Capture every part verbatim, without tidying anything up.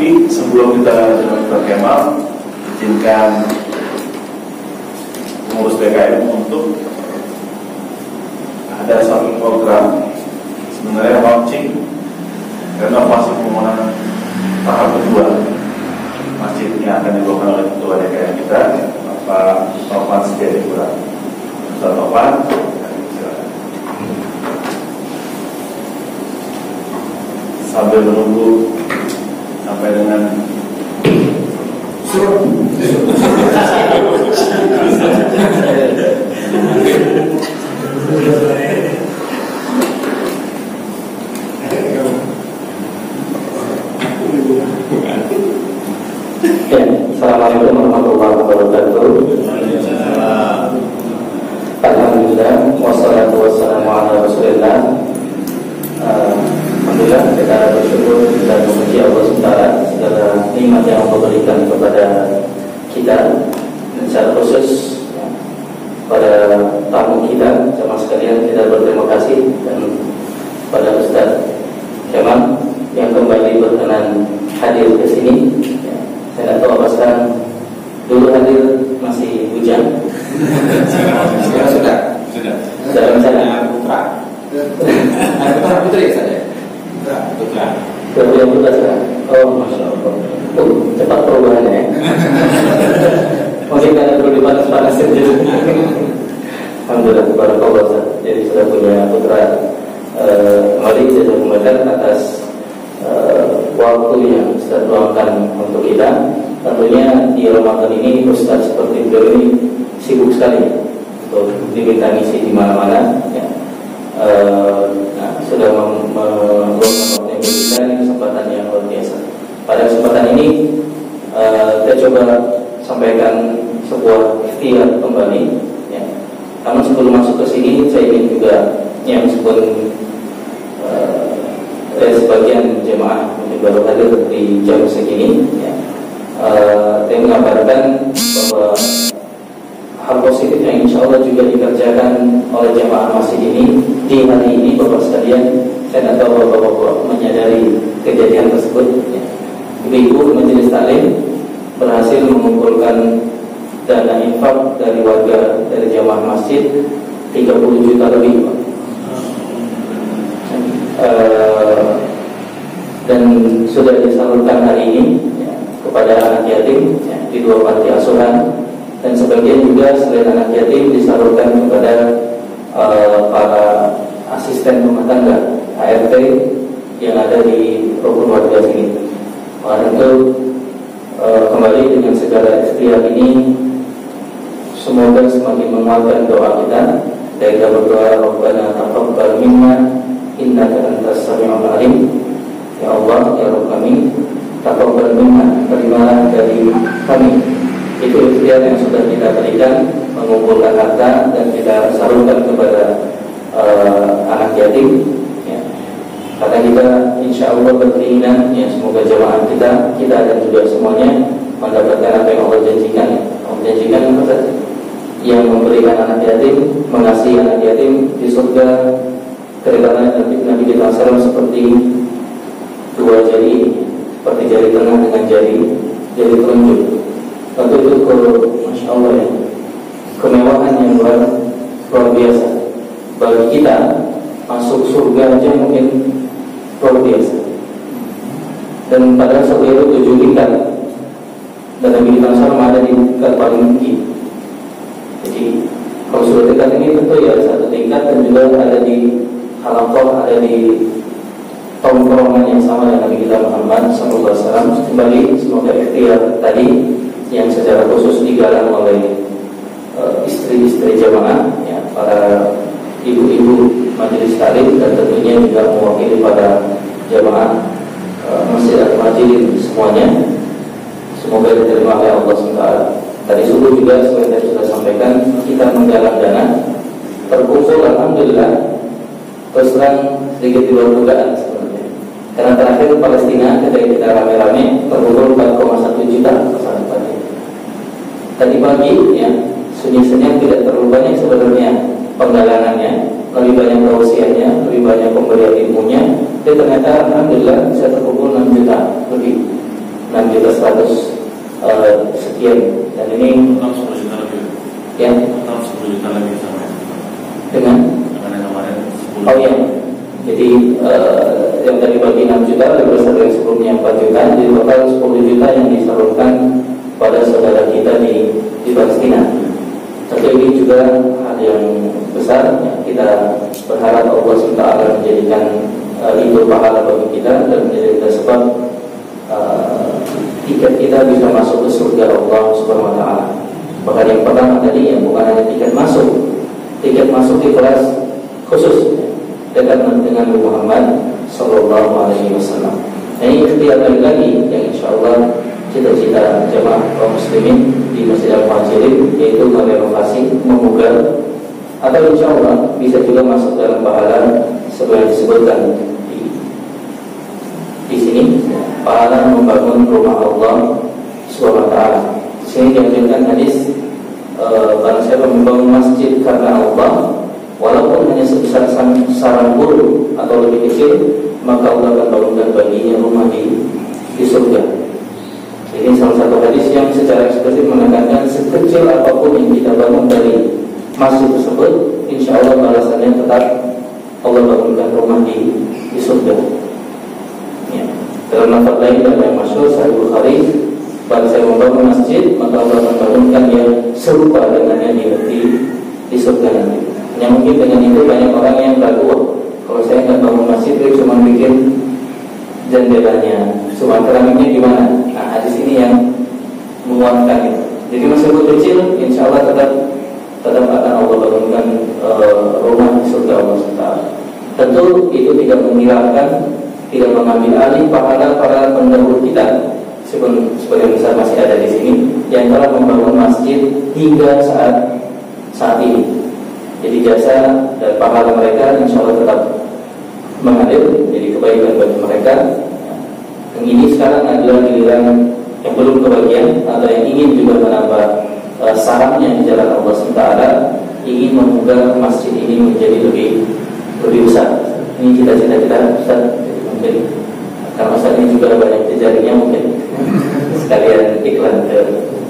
Tapi sebelum kita Dokter Kemal, izinkan pengurus B K M untuk ada satu program sebenarnya launching renovasi bangunan tahap kedua masjid yang akan dilakukan oleh Ketua D K M kita, Bapak Taufan Setiadipura. Bapak Taufan, silakan. Sambil menunggu sampai dengan suruh. Assalamualaikum warahmatullahi wabarakatuh. Alhamdulillah, wassalatu wassalamu ala rasulillah. Alhamdulillah, kita bersyukur dan memuji Allah subhanahu wa taala segala nikmat yang Allah berikan kepada kita, dan secara khusus ya, pada tamu kita, jemaah sekalian, kita berterima kasih, dan pada Ustaz Kemal yang kembali berkenan hadir ke sini. Ya, saya tidak tahu apa sekarang, dulu hadir masih hujan. Sekarang sudah, sudah. Sudah rencana putra. Ada putra putri saja. Putra, putra. Putra yang putra sekarang. Oh, masya Allah. Oh, cepat perubahannya. Ya. Mungkin karena perlu dipanas-panasin dulu. Alhamdulillah, barakallah. Jadi sudah punya putra. Kembali uh, saya mengucapkan atas uh, waktu yang Ustaz luangkan untuk kita. Tentunya di Ramadan ini Ustaz seperti beliau ini sibuk sekali untuk diminta ngisi di mana-mana. Ya. Uh, nah, sudah meluangkan waktu yang kita, ini kesempatan yang luar biasa. Pada kesempatan ini uh, kita coba sampaikan sebuah ikhtiar kembali. Ya. Namun sebelum masuk ke sini, saya ingin juga yang meskipun uh, eh, sebagian jemaah mungkin baru hadir di jam segini, ya. Uh, saya mengabarkan bahwa hal positif yang insya Allah juga dikerjakan oleh jemaah masjid ini di hari ini, Bapak sekalian. Saya tidak tahu Bapak-Bapak menyadari kejadian tersebut, ya. Ibu Majelis Taklim berhasil mengumpulkan dana infak dari warga, dari jemaah masjid tiga puluh juta lebih, Pak. Uh, dan sudah disalurkan hari ini, ya, kepada anak yatim, ya, di dua panti asuhan, dan sebagian juga selain anak yatim disalurkan kepada uh, para asisten rumah tangga A R T yang ada di rukun warga sini. Maka itu uh, kembali dengan segala ikhtiar ini, semoga semakin menguatkan doa kita. Dan kita berdoa, Rabbana taqabbal minna innaka antas samiul alim. Ya Allah, ya Rabb kami, taqabbal minna, terimalah dari kami. Itu ikhtiar yang sudah kita berikan, mengumpulkan harta dan kita salurkan kepada uh, anak yatim, ya. Karena kita insya Allah berkeinginan, ya, semoga jemaah kita, kita dan juga semuanya mendapatkan apa yang Allah janjikan. Allah janjikan apa saja? Yang memberikan anak yatim, mengasihi anak yatim di surga, kerana Nabi Nabi kita salam seperti dua jari, seperti jari tengah dengan jari jari telunjuk. Tentu itu ke, masya Allah, ya, kemewahan yang luar, luar biasa. Bagi kita masuk surga aja mungkin luar biasa. Dan pada saat itu tujuh tingkat, dan Nabi kita salam ada di tingkat paling tinggi. Jadi kalau sudah tingkat ini tentu ya satu tingkat, dan juga ada di halaqah, ada di tongkrongan yang sama dengan Nabi kita Muhammad sallallahu alaihi wasallam. Kembali semoga ikhtiar tadi yang secara khusus digalang oleh uh, istri-istri jamaah, ya, para ibu-ibu majelis taklim, dan tentunya juga mewakili pada jamaah uh, Masjid Al-Majid semuanya. Semoga diterima oleh Allah subhanahu wa taala. Tadi subuh juga seperti saya sudah sampaikan, kita menggalang dana terkumpul, alhamdulillah, terus terang sedikit di luar dugaan sebenarnya. Karena terakhir Palestina ketika kita rame-rame terkumpul empat koma satu juta pesan pagi. Tadi pagi, ya, sunyi-sunyi tidak terlalu banyak sebenarnya penggalangannya, lebih banyak tausiahnya, lebih banyak pemberian ilmunya. Tapi ternyata alhamdulillah bisa terkumpul enam juta lebih. enam juta seratus uh, sekian, dan ini enam sepuluh juta lebih. Ya, enam sepuluh juta lebih sama dengan dengan yang kemarin sepuluh. Oh iya, jadi uh, yang tadi bagi enam juta lebih besar dari sebelumnya empat juta, jadi total sepuluh juta yang disalurkan pada saudara kita di di Palestina. Tentu ini juga hal yang besar, ya. Kita berharap Allah subhanahu wa taala menjadikan uh, itu pahala bagi kita dan menjadikan sebab uh, tiket kita bisa masuk ke surga Allah subhanahu wa taala. Bahkan yang pertama tadi ya, bukan hanya tiket masuk, tiket masuk di kelas khusus dekat dengan Muhammad Sallallahu Alaihi Wasallam. Nah, ini ikhtiar lagi yang insya Allah cita-cita jemaah kaum muslimin di Masjid Al-Muhajirin, yaitu merenovasi, memugar, atau insya Allah bisa juga masuk dalam pahala seperti yang disebutkan di, di sini, pahala membangun rumah Allah Subhanahu wa taala. Di sini diambilkan hadis e, barang siapa membangun masjid karena Allah, walaupun hanya sebesar sarang burung atau lebih kecil, maka Allah akan bangunkan baginya rumah di di surga. Ini salah satu hadis yang secara eksplisit menekankan sekecil apapun yang kita bangun dari masjid tersebut, insya Allah balasannya tetap Allah bangunkan rumah di, di surga. Ya. Dalam lafaz lain dan yang masyhur Sahih Bukhari, barang saya membangun masjid, maka Allah akan bangunkan yang serupa dengannya di, di, di surga nanti. Yang mungkin dengan itu banyak orang yang ragu, kalau saya nggak bangun masjid, saya cuma bikin jendelanya, cuma keramiknya gimana? Nah, hadis ini yang menguatkan itu. Jadi meskipun kecil, insya Allah tetap tetap akan Allah bangunkan uh, rumah di surga Allah subhanahu wa taala. Tentu itu tidak menghilangkan, tidak mengambil alih pahala para pendahulu kita, meskipun sebagian besar masih ada di sini yang telah membangun masjid hingga saat saat ini. Jadi jasa dan pahala mereka insya Allah tetap mengalir, jadi kebaikan bagi mereka. Yang ini sekarang adalah giliran yang belum kebagian atau yang ingin juga menambah uh, sarangnya di jalan Allah subhanahu wa taala, ingin membuka masjid ini menjadi lebih lebih besar. Ini cita-cita kita Ustaz, mungkin karena Ustaz ini juga banyak jejaringnya, mungkin sekalian iklan ke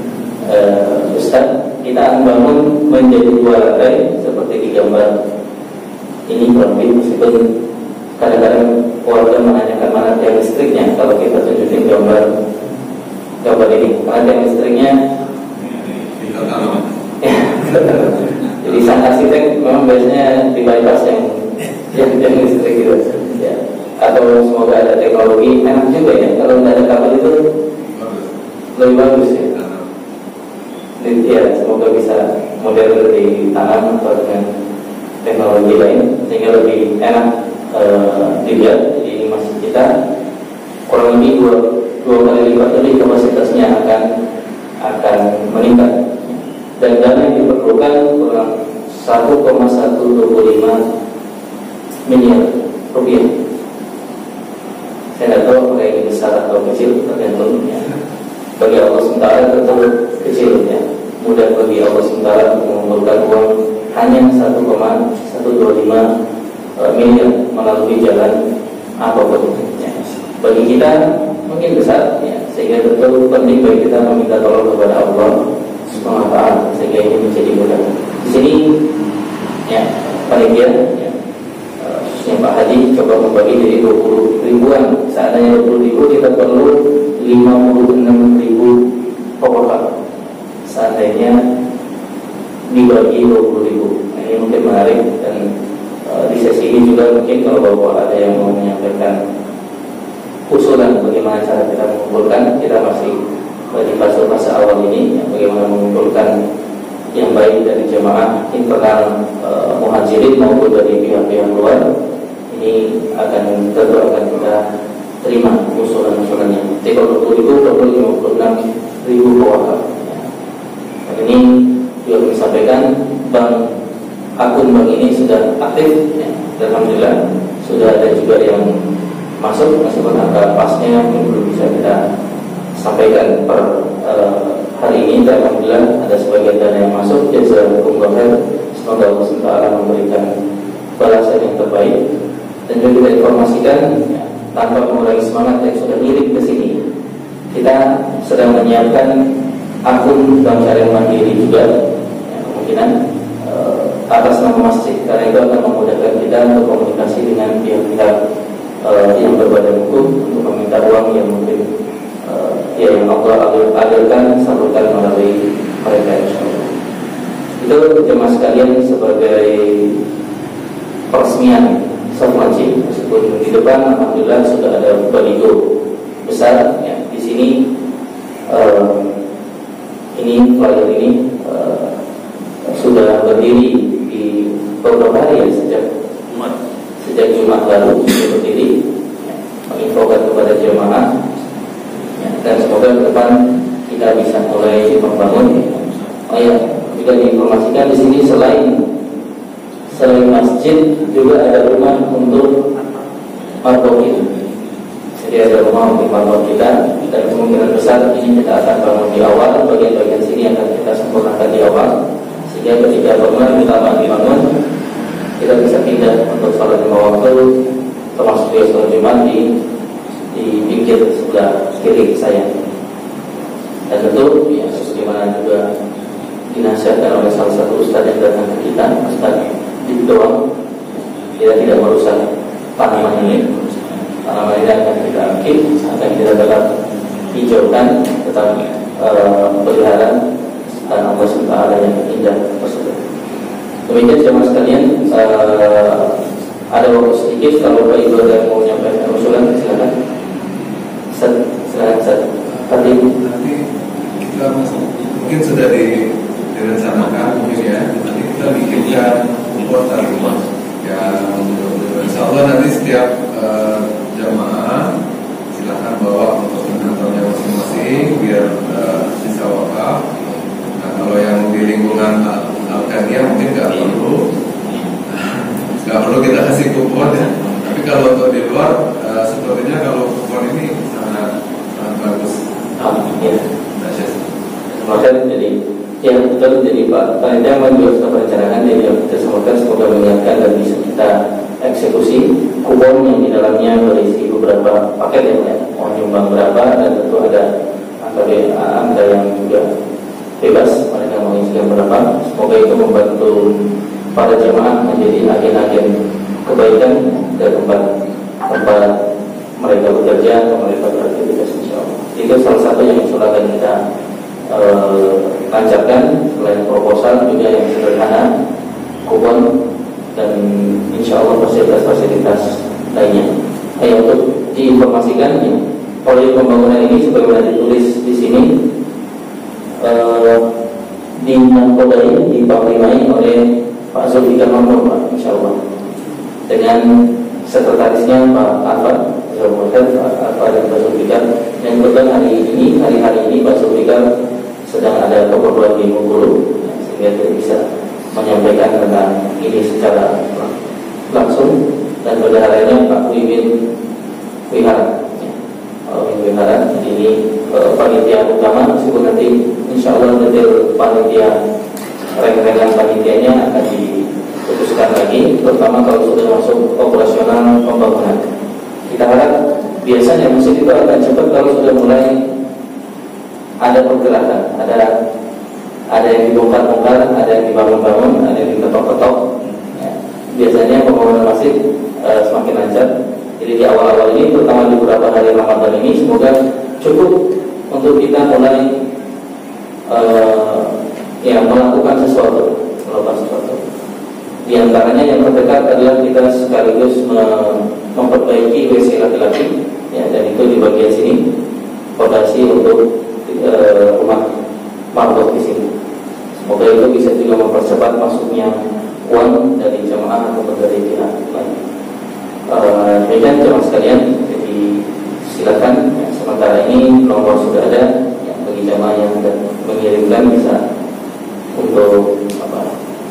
uh, Ustaz, kita akan bangun menjadi dua lantai seperti di gambar ini kurang lebih, meskipun kadang-kadang keluarga menanyakan mana tiang listriknya kalau kita tunjukin gambar gambar ini, karena tiang listriknya jadi sang arsitek memang biasanya di bypass yang yang tiang listrik gitu ya. Atau semoga ada teknologi enak juga ya, kalau nggak ada kabel itu lebih bagus ya. Jadi ya semoga bisa model di tanam atau dengan teknologi lain sehingga lebih enak Uh, dilihat. Jadi ini masjid kita kurang lebih dua, dua kali lipat lebih kapasitasnya akan akan meningkat, dan dana yang diperlukan kurang satu koma seratus dua puluh lima miliar rupiah. Saya tidak tahu apakah ini besar atau kecil, tergantung ya. Bagi Allah subhanahu wa taala tentu kecil ya. Mudah bagi Allah subhanahu wa taala mengumpulkan uang hanya satu koma seratus dua puluh lima miliar melalui jalan apapun ya. Bagi kita mungkin besar ya, sehingga tentu penting bagi kita meminta tolong kepada Allah subhanahu wa taala sehingga ini menjadi mudah. Di sini ya panitia ya, khususnya Pak Haji coba membagi jadi dua puluh ribuan. Seandainya dua puluh ribu, kita perlu lima puluh enam ribu pokok. Seandainya dibagi dua puluh ribu, nah, ini mungkin menarik. Dan di sesi ini juga mungkin kalau Bapak ada yang mau menyampaikan usulan bagaimana cara kita mengumpulkan, kita masih di fase-fase awal ini ya, bagaimana mengumpulkan yang baik dari jemaah internal e, Muhajirin maupun dari pihak-pihak luar. Ini akan tentu akan kita terima usulan-usulannya. Jadi kalau dua puluh ribu, dua puluh lima puluh enam ribu wakaf ya. Dan ini juga disampaikan Bang, akun bank ini sudah aktif ya. Alhamdulillah sudah ada juga yang masuk, meskipun angka pasnya belum bisa kita sampaikan per uh, hari ini. Dan alhamdulillah ada sebagian dana yang masuk. Jazakumullah khair. Semoga Allah subhanahu wa taala memberikan balasan yang terbaik. Dan juga kita informasikan ya, tanpa mengurangi semangat yang sudah ngirim ke sini, kita sedang menyiapkan akun bank syariah mandiri juga, ya, kemungkinan uh, atas nama masjid, karena itu akan memudahkan kita untuk komunikasi dengan pihak-pihak uh, yang berbadan hukum untuk meminta uang yang mungkin uh, ya yang Allah alirkan salurkan melalui mereka, insyaallah. Itu jemaah sekalian sebagai peresmian soft launching. Meskipun di depan alhamdulillah sudah ada baligo besar, ya, di sini uh, ini flyer ini uh, sudah berdiri di beberapa hari ya, sejak Jumat sejak Jumat lalu sudah berdiri, ya, menginfokan kepada jemaah, ya, dan semoga ke depan kita bisa mulai membangun. Oh ya, juga diinformasikan di sini selain selain masjid juga ada rumah untuk marbot kita. Jadi ada rumah untuk marbot kita, dan kemungkinan besar ini kita akan bangun di awal, bagian-bagian sini akan kita sempurnakan di awal, sehingga ketika bangunan kita dibangun kita bisa pindah untuk sholat lima waktu, termasuk dia sholat Jumat di di pinggir sebelah kiri saya. Dan tentu ya sebagaimana juga dinasihatkan oleh salah satu ustaz yang datang ke kita, Ustaz doang, kita tidak merusak tanaman ini. Tanaman ini akan kita aktif, akan kita tetap hijaukan, tetap uh, pelihara dan Allah subhanahu wa taala yang indah tersebut. Demikian jemaah sekalian, uh, ada waktu sedikit, kalau Pak Ibu ada yang mau menyampaikan usulan, silakan. Set, silakan set. Tadi nanti kita mungkin sudah di, direncanakan mungkin ya. Nanti kita bikinkan kuota rumah. Ya, insya Allah nanti setiap uh, jamaah silakan bawa untuk mengantarnya masing-masing biar uh, bisa wakaf. Nah, kalau yang di lingkungan Al-Qadiyah mungkin nggak perlu, nggak perlu kita kasih kupon ya. Tapi kalau untuk di luar, uh, sepertinya kalau kupon ini sangat sangat bagus. Oh, ya. Nah, jadi ya betul, jadi Pak Panitia juga sudah perencanaan, jadi kita semoga semoga menyiapkan dan bisa kita eksekusi kupon yang di dalamnya berisi beberapa paket ya, ya. Mau nyumbang berapa, dan tentu ada angka, angka yang juga bebas mereka mau isikan berapa. Semoga itu membantu para jemaah menjadi agen-agen kebaikan dan tempat tempat mereka bekerja atau mereka beraktivitas, insyaallah. Itu salah satu yang akan kita lancarkan. Selain proposal juga yang sederhana, kupon, dan insya Allah fasilitas-fasilitas lainnya. Ayo untuk diinformasikan ya, proyek pembangunan ini sebagaimana ditulis di sini eh, dinamkodai, dipaklimai oleh Pak Zulfikar Mahmud, Pak, insya Allah, dengan sekretarisnya Pak Alfa, Pak Alfa dan Pak Zulfikar. Yang kebetulan hari ini, hari-hari ini Pak Zulfikar sedang ada keperluan di Bengkulu, ya, sehingga tidak bisa menyampaikan tentang ini secara langsung. Dan berdaharanya Pak Wiwin Wihara, ya, Pak Wiwin Wihara ini uh, panitia utama. Meskipun nanti insya Allah detail panitia, reng-rengan panitianya akan diputuskan lagi, terutama kalau sudah masuk operasional pembangunan. Kita harap biasanya masjid itu akan cepat kalau sudah mulai ada pergerakan, ada ada yang dibongkar-bongkar, ada yang dibangun-bangun, ada yang diketok-ketok. Ya, biasanya pembangunan masjid uh, semakin lancar. Jadi di awal-awal ini, terutama di beberapa hari Ramadan ini, semoga cukup untuk kita mulai uh, ya melakukan sesuatu, melakukan sesuatu. Di antaranya yang terdekat adalah kita sekaligus memperbaiki W C laki-laki, ya, dan itu di bagian sini fondasi untuk rumah marbot di sini. Semoga itu bisa juga mempercepat masuknya uang dari jemaah atau dari pihak lain. Demikian jemaah sekalian, jadi silakan ya, sementara ini nomor sudah ada ya, bagi jemaah yang mengirimkan bisa untuk apa?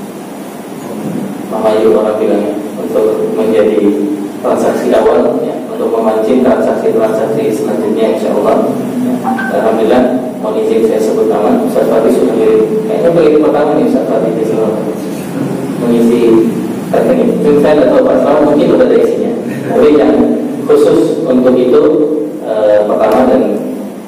Mamayu orang bilangnya, untuk menjadi transaksi awal ya, untuk memancing transaksi-transaksi selanjutnya insya Allah. Alhamdulillah, mohon izin saya sebut nama Ustaz Fatih sudah ngirim. Kayaknya begini pertama nih Ustaz Fatih di sini mengisi tadi ini. Jadi saya tidak tahu Pak Selamat mungkin sudah ada isinya. Tapi yang khusus untuk itu eh, pertama dan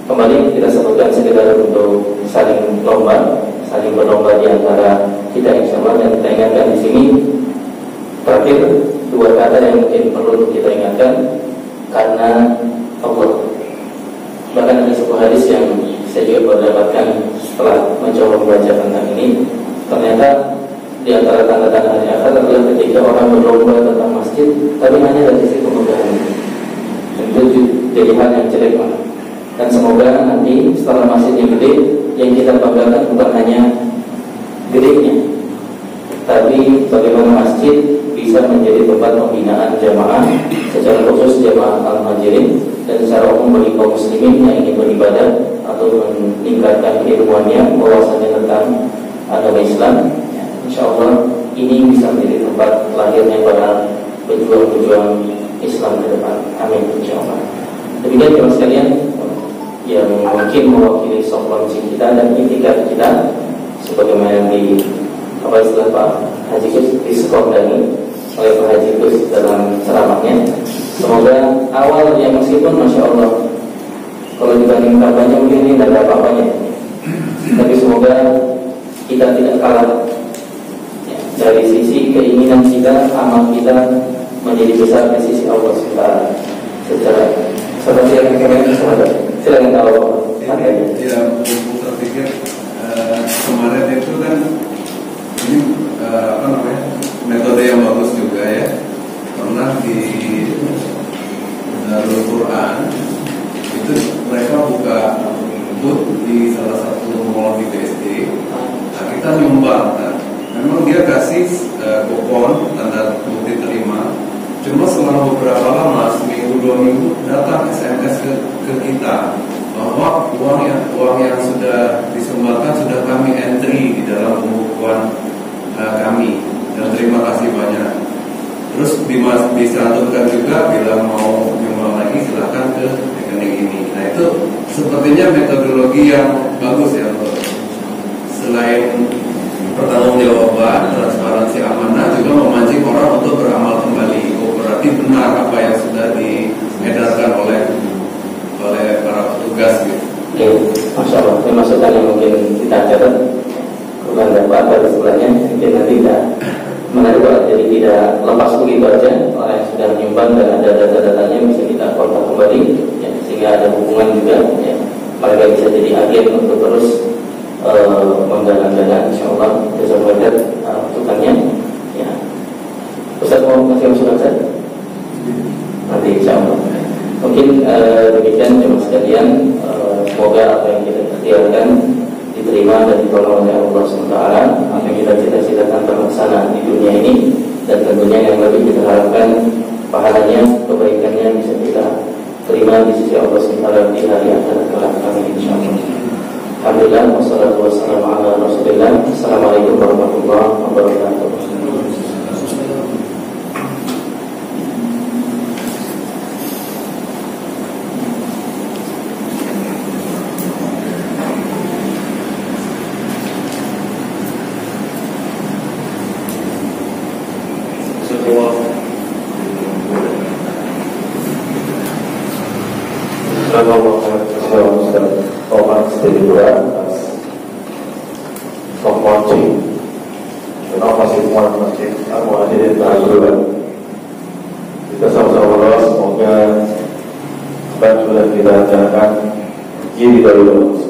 kembali kita sebutkan sekedar untuk saling lomba, saling berlomba di antara kita insyaallah. Dan kita ingatkan di sini terakhir dua kata yang mungkin perlu kita ingatkan, karena Allah. Bahkan ada sebuah hadis yang saya juga baru dapatkan setelah mencoba membaca tentang ini. Ternyata di antara tanda-tanda hari akhir adalah ketika orang berlomba tentang masjid, tapi hanya dari sisi kemegahan. Itu jadi hal yang jelek banget. Dan semoga nanti setelah masjidnya gede, yang kita banggakan bukan hanya gedenya, tapi bagaimana masjid bisa menjadi tempat pembinaan jamaah, secara khusus jamaah al-muhajirin, dan secara umum bagi kaum muslimin yang ingin beribadah atau meningkatkan keilmuannya, wawasannya tentang agama Islam. Ya, insya Allah ini bisa menjadi tempat lahirnya para pejuang-pejuang Islam ke depan. Amin, insya Allah. Demikian teman sekalian yang mungkin mewakili soft launching kita dan itikad kita, sebagaimana yang di apa istilah Pak Haji Gus disekordani oleh Pak Haji Gus dalam ceramahnya. Semoga awal yang meskipun Masya Allah kalau dibanding kampanye mungkin ini tidak ada apa-apanya, tapi semoga kita tidak kalah ya, dari sisi keinginan kita, amal kita menjadi besar di sisi Allah secara secara seperti yang kemarin sahabat. Silakan kalau ini ya, buku terpikir uh, kemarin itu kan ini uh, apa namanya metode yang bagus juga ya. Pernah di Darul Quran itu mereka buka booth di salah satu mall di B S D. Nah, kita nyumbang kan. Memang dia kasih uh, kupon tanda bukti terima. Cuma setelah beberapa lama, seminggu dua minggu, datang S M S ke, ke kita bahwa uang yang uang yang sudah disumbangkan sudah kami entry di dalam pembukuan uh, kami, dan terima kasih banyak. Terus dimas, dicantumkan juga bila mau nyumbang lagi silahkan ke rekening ini. Nah itu sepertinya metodologi yang bagus ya, selain pertanggungjawaban, transparansi, amanah, juga memancing orang untuk beramal kembali. Oh, berarti benar apa yang sudah diedarkan oleh oleh para petugas gitu. Ya, Masya Allah, ini masukan yang mungkin kita catat. Bukan dapat dari sebelahnya, mungkin nanti tidak menarik, jadi tidak lepas begitu aja. Orang yang sudah menyumbang dan ada data-datanya bisa kita kontak kembali, ya, sehingga ada hubungan juga. Ya, mereka bisa jadi agen untuk terus Uh, menggalang-galang insyaallah jazakallahu uh, masukannya. Ya. Ustaz mau kasih masukan Ustaz? Nanti insyaallah. Mungkin uh, demikian jemaah sekalian, uh, semoga apa yang kita ikhtiarkan diterima dan ditolong oleh Allah subhanahu wa taala, apa yang kita cita-citakan terlaksana di dunia ini, dan tentunya yang lebih kita harapkan pahalanya, kebaikannya bisa kita terima di sisi Allah subhanahu wa taala di hari akhirat kelak. Amin insyaallah. Alhamdulillah, wassalatu wassalamu ala rasulillah. Assalamualaikum warahmatullahi wabarakatuh. Kita sama-sama berdoa semoga apa yang sudah kita rencanakan jadi dari Allah.